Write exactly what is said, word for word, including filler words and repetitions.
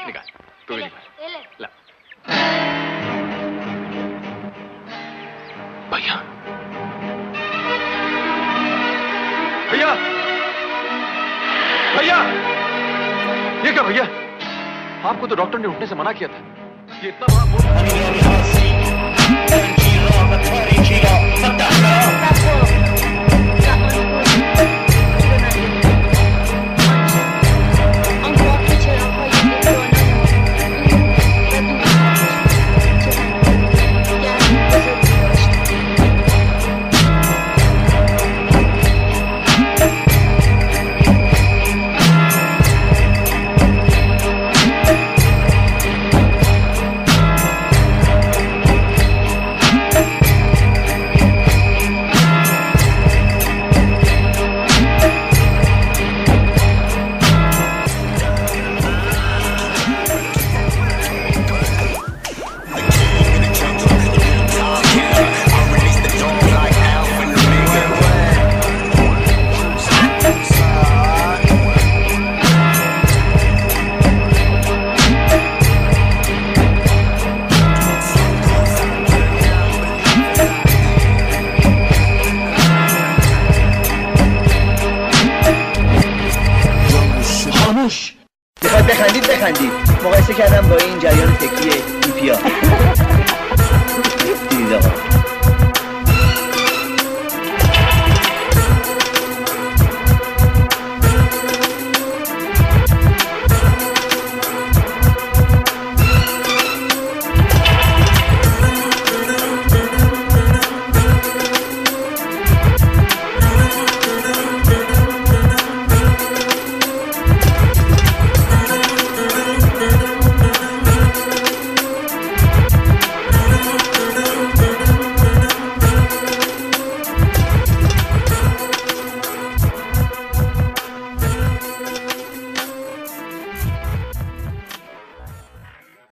نگاه ببینید لا भैया भैया भैया ये क्या भैया आपको तो डॉक्टर ने उठने से मना किया था ये इतना बड़ा बोल بخندید بخندید مقایسه کردم با این جریان فکری ایپیا دیدید آقا